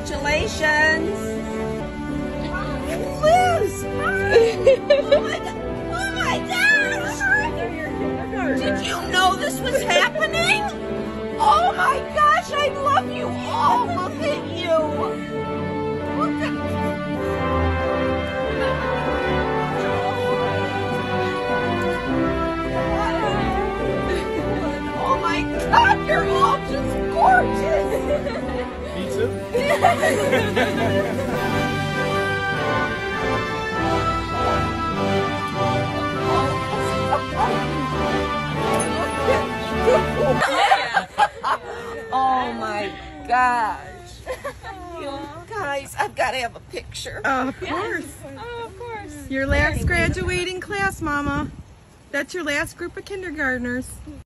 Congratulations. Liz! Oh my gosh! Did you know this was happening? Oh my gosh, I love you all. Look at you. Look at Oh my God, you're all just gorgeous. Me too. Oh my gosh. You guys, I've got to have a picture. Of course. Oh, of course. Your last graduating class, Mama. That's your last group of kindergartners.